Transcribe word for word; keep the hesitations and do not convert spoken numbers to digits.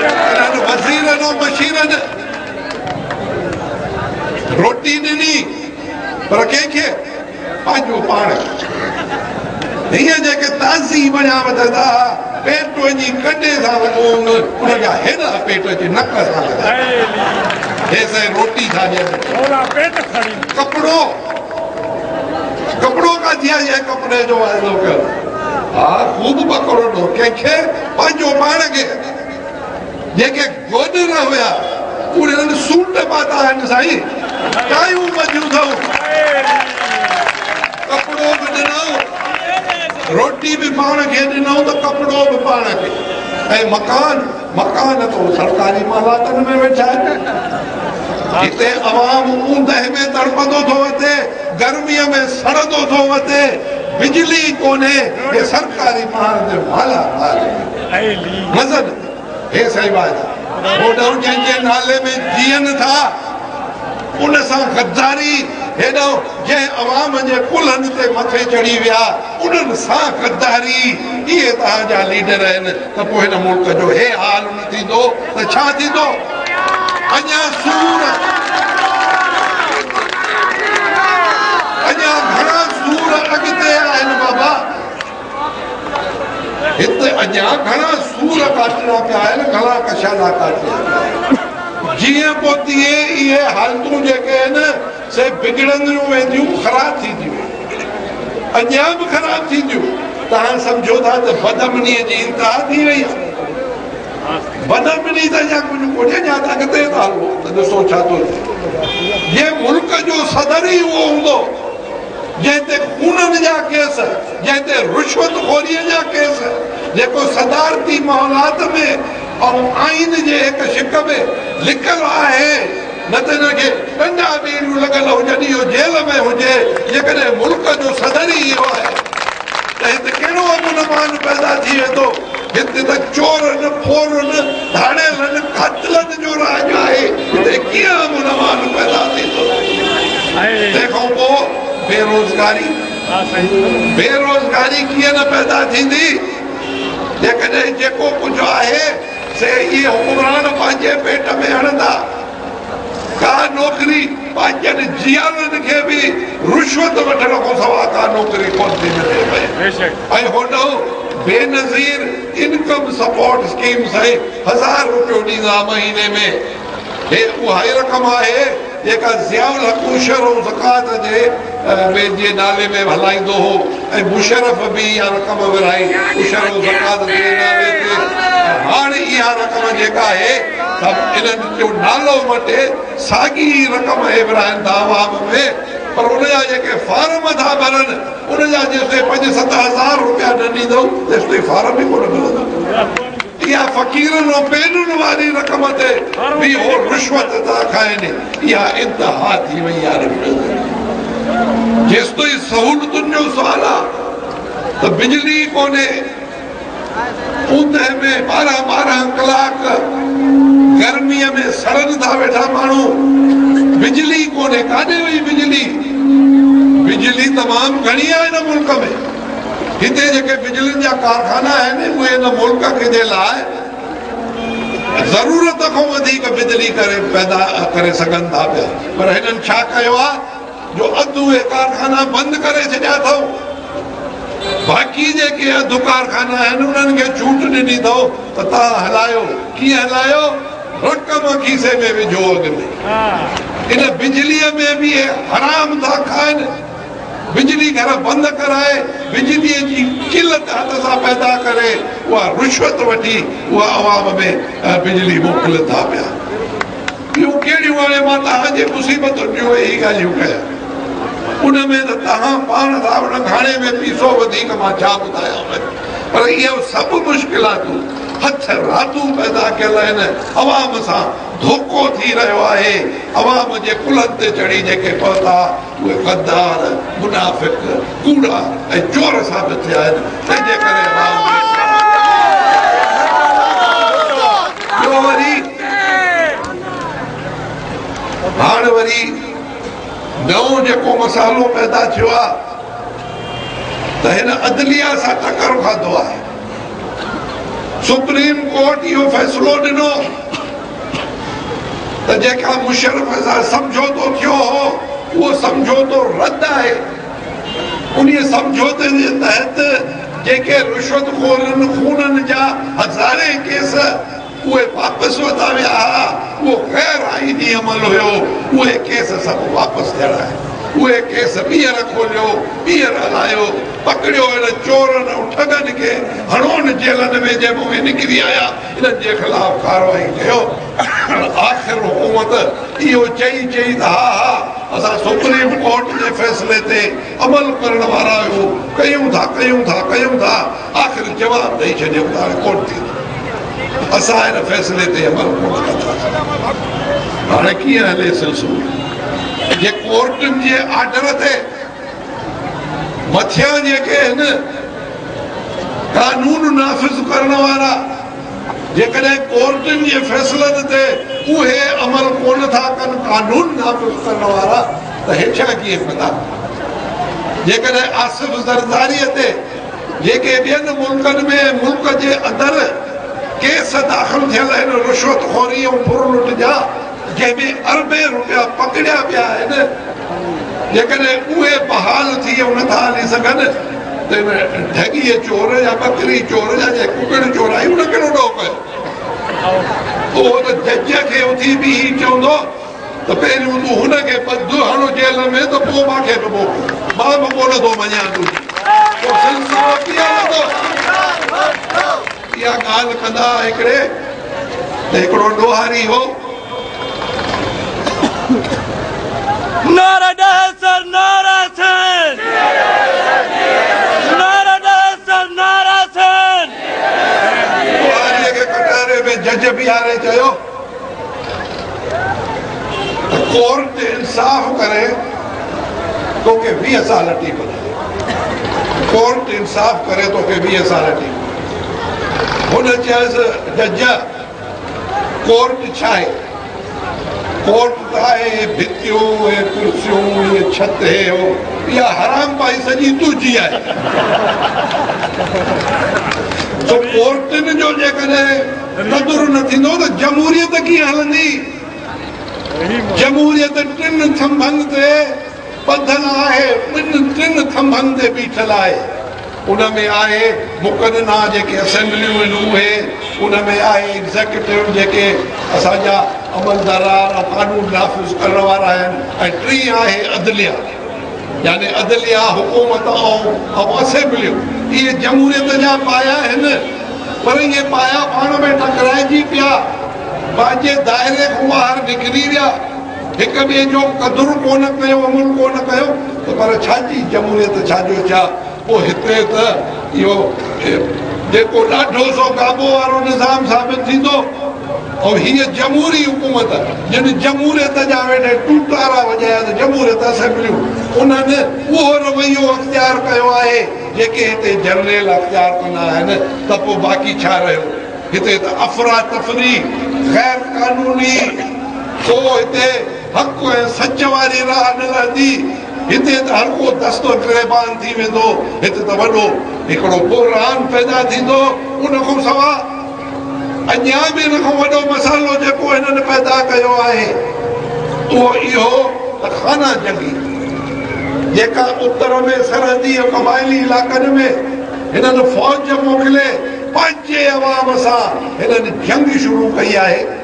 वज़ीरनि ऐं बशीरनि रोटी ॾिनी पर कंहिंखे पंहिंजो पाण हीअं जेके ताज़ी वञा वधंदा पेट वञी कंडे सां लॻो उनजा हेॾा पेट जे नक सां लॻा हे साईं रोटी छा ॾियनि कपिड़ो कपिड़ो काथी आहे इहे कपिड़े जो वाइदो कयो हा ख़ूब पकड़ो ॾो कंहिंखे पंहिंजो पाण खे जेके गोॾ न हुया उन्हनि सूट पाता आहिनि साईं टायूं मजियूं अथऊं कपिड़ो बि ॾिनऊं रोटी भी पाण खे ॾिनऊं त कपिड़ो बि पाण खे ऐं मकान मकान तो सरकारी मालातनि में वेठा आहिनि हिते अवाम ऊंदहि में तड़पंदो थो वठे गर्मीअ में सड़ंदो थो वठे बिजली कोन्हे हे सरकारी माल ते माला मज़न हे साईं वाइदा होॾो जंहिंजे नाले में जीअनि था उन सां गद्दारी हेॾो जंहिं अवाम जे कुल्हनि ते मथे चढ़ी विया उन्हनि सां गद्दारी इहे तव्हांजा लीडर आहिनि त पोइ हिन मुल्क जो हे हाल न थींदो त छा थींदो अञा सूर अञा घणा सूर अॻिते आहिनि बाबा हिते अञा घणा सूर काटणा पिया आहिनि घणा कशाला काटणा जीअं पोइ तीअं इहे हालतूं जेके आहिनि से बिगड़ंदियूं वेंदियूं ख़राब थींदियूं अञा बि ख़राब थींदियूं तव्हां सम्झो था त बदमनीअ जी इंतिहा थी वई आहे बदमनी त अञा कुझु कोन्हे अञा त अॻिते था हलो त ॾिसो छा थो थिए जे मुल्क जो सदर ई उहो हूंदो जंहिं ते खूननि जा केस जंहिं ते रुश्वतखोरीअ जा केस जेको सदारती माहौलात में ऐं आइन जे हिकु शिक में लिखियलु आहे न त हिनखे डंडा ॿीड़ियूं लॻल हुजनि इहो जेल में हुजे जेकॾहिं मुल्क जो सदर ई इहो आहे त हिते कहिड़ो अमन पैदा थी वेंदो हिते त चोरनि फोरनि धाड़ेलनि क़ातिलनि जो राज आहे हिते कीअं अमन पैदा थींदो तंहिंखां पोइ बेरोज़गारी बेरोज़गारी कीअं न पैदा थींदी जेकॾहिं जेको कुझु आहे से इहे हुकुमरान पंहिंजे पेट में हणंदा का नौकरी पंहिंजनि जियालनि खे बि रुश्वत वठण खां सवाइ का नौकरी कोन थी मिले पई ऐं होॾो बेनज़ीर इनकम सपोर्ट स्कीम साईं हज़ार रुपयो ॾींदा महीने में हे उहा ई रक़म आहे जेका ज़ियाउल हक़ उशर ऐं ज़कात जे पंहिंजे नाले में हलाईंदो हो ऐं मुशरफ बि इहा रक़म विराई उशर ऐं ज़कात जे नाले ते हाणे इहा रक़म जेका आहे इन्हनि जो नालो मटे साॻी रक़म हे विराइनि था अवाम में पर उनजा जेके फार्म था भरनि उनजा जेसिताईं पंज सत हज़ार रुपया न ॾींदो तेसिताईं फार्म ई कोन मिलंदो इहा फ़क़ीरनि ऐं पेनुनि वारी रक़म ते बि उहो रुश्वत था खाइनि इहा इंतिहा थी वई आहे जेसिताईं सहूलियतुनि जो सुवाल आहे त बिजली कोन्हे ऊंदहि में ॿारहं ॿारहं कलाक गर्मीअ में सड़नि था वेठा माण्हू बिजली कोन्हे काॾे वई बिजली बिजली तमामु घणी आहे हिन मुल्क में हिते जेके बिजलियुनि जा कारखाना आहिनि उहे हिन मुल्क खे जे लाइ ज़रूरत खां वधीक बिजली करे पैदा करे सघनि था पिया पर हिननि छा कयो आहे जो अधु उहे कारखाना बंदि करे छॾिया अथऊं बाक़ी जेके अधु कारखाना आहिनि उन्हनि खे छूट ॾिनी अथऊं त तव्हां हलायो कीअं हलायो रक़म खीसे में विझो अॻ में इन बिजलीअ में बि हराम था खाइनि बिजली घर बंदि कराए बिजलीअ जी किलत हथ सां पैदा करे उहा रुश्वत वठी उहा अवाम में बिजली मोकिलनि था पिया ॿियूं कहिड़ियूं हाणे मां तव्हांजे मुसीबतुनि जूं इहे ॻाल्हियूं कयां उन में त तव्हां पाण था उन घाणे में पीसो वधीक मां छा ॿुधायां पर इहे सभु मुश्किलातूं हथ रातूं पैदा कयल आहिनि अवाम सां धोखो थी रहियो आहे अवाम जे कुलनि ते चढ़ी जेके पहुता उहे गद्दार मुनाफ़िक कूड़ा ऐं चोर साबित थिया आहिनि तंहिंजे करे ॿियो वरी हाणे वरी नओं जेको मसालो पैदा थियो आहे त हिन अदलिया सां टकर खाधो आहे सुप्रीम कोर्ट इहो फ़ैसिलो ॾिनो त जेका मुशर्रफ सां समझौतो थियो हो उहो समझौतो रद्द आहे। उन समझौते जे तहत जेके रिश्वतखोरनि खूननि जा हज़ारे केस उहे वापसि वधा विया हुआ, उहो ग़ैर आईनी अमल हुयो, उहे केस सभु वापसि थियणा आहिनि। उहे केस ॿीहर खोलियो, ॿीहर हलायो, पकड़ियो हिन चोरनि ऐं ठगनि खे, हणोनि जेलनि में जंहिं में निकिरी आया, हिननि जे ख़िलाफ़ कार्रवाई कयो। आख़िर हुकूमत इहो चई चई त हा हा असां सुप्रीम कोर्ट जे फ़ैसिले ते अमल करण वारा आहियूं, कयूं था कयूं था कयूं था, आख़िर जवाबु ॾेई छॾियो त हाणे कोन थींदो, असां हिन फ़ैसिले ते अमल कोन कंदासीं। हाणे कीअं हले सिलसिलो? जे कोर्टुनि जे आर्डर ते मथियां जेके आहिनि कानून नाफ़िज़ करण वारा, जेकॾहिं कोर्टुनि जे फ़ैसिलनि ते उहे अमल कोन था कनि, कानून नाफ़िज़ करण वारा, त हेठियां कीअं कंदा? जेकॾहिं आसिफ़ ज़रदारीअ ते जेके ॿियनि मुल्कनि में मुल्क जे अंदरि केस दाख़िल थियल आहिनि रिश्वतखोरी ऐं फुरलुट जा, जंहिंमें अरबे रुपया पकड़िया पिया आहिनि, जेकॾहिं उहे बहाल थी ऐं नथा हली सघनि त ठॻीअ चोर या बकरी चोर या जे कुकड़ चोराई उन कहिड़ो ॾोह कयो? उहो त जज खे उथी बि चवंदो त पहिरियों तूं हुनखे ॿधो हणो जेल में, त पोइ मूंखे बि मोकिलियो, मां बि कोन थो मञा तूं। पोइ सिलसिलो कीअं हलंदो? इहा ॻाल्हि कंदा हिकिड़े त हिकिड़ो ॾोहारी हो, नारा सर नारा सन, नारा सर नारा सन। ॾोहारीअ खे कटारे में जज बीहारे चयो त कोर्ट इंसाफ़ करे तोखे वीह साल टी ॿुधाए, कोर्ट इंसाफ़ करे तोखे वीह साल टी। हुन चयसि जज कोर्ट छा आहे? कोर्ट त आहे भितियूं ऐं कुर्सियूं, इहे छत हे इहा हराम पाई सॼी तुंहिंजी आहे। तो कोर्टुनि जो जेकॾहिं क़दुरु न थींदो त जमहूरियत कीअं हलंदी? जमहूरियत टिनि थंभनि ते ॿधल आहे, ॿिनि टिनि थंभनि ते बीठल आहे। उन में आहे मुक़दना जेके असेंबलियूं आहिनि उहे, उन में आहे एग्ज़ेक्यूटिव जेके असांजा अमलदार ऐं कानून नाफ़िज़ करण वारा आहिनि, ऐं टी आहे अदलिया, यानी अदलिया हुकूमत ऐं असेंबलियूं। इहे जमहूरियत जा पाया आहिनि, पर इहे पाया पाण में टकराइजी पिया, पंहिंजे दाइरे खां ॿाहिरि निकिरी विया, हिक ॿिए जो क़दुरु कोन कयो, अमल कोन कयो, त पर छाजी जमहूरियत छाजो छा? पोइ हिते त इहो जेको ॾाढो सो काबो वारो निज़ाम साबित थींदो, ऐं हीअ जमहूरी हुकूमत जिन जमहूरियत जा वेठे टूटारा वॼाया त जमहूरियत असेंबलियूं, उन्हनि उहो रवैयो अख़्तियार कयो आहे जेके हिते जनरल अख़्तियार कंदा आहिनि, त पोइ बाक़ी छा रहियो? हिते त अफ़रा तफ़री ग़ैर कानूनी, को हिते हक़ ऐं सच वारी राह न रहंदी, हिते त हर को दस्तो गिरेबान थी वेंदो, हिते त वॾो हिकिड़ो बुहरान पैदा थींदो। उन खां सवाइ अञा बि हिन खां वॾो मसालो जेको हिननि पैदा कयो आहे उहो इहो त खाना जंगी, जेका उत्तर में सरहदी ऐं क़बाइली इलाइक़नि में हिननि फ़ौज मोकिले पंहिंजे अवाम सां हिननि जंग शुरू कई आहे।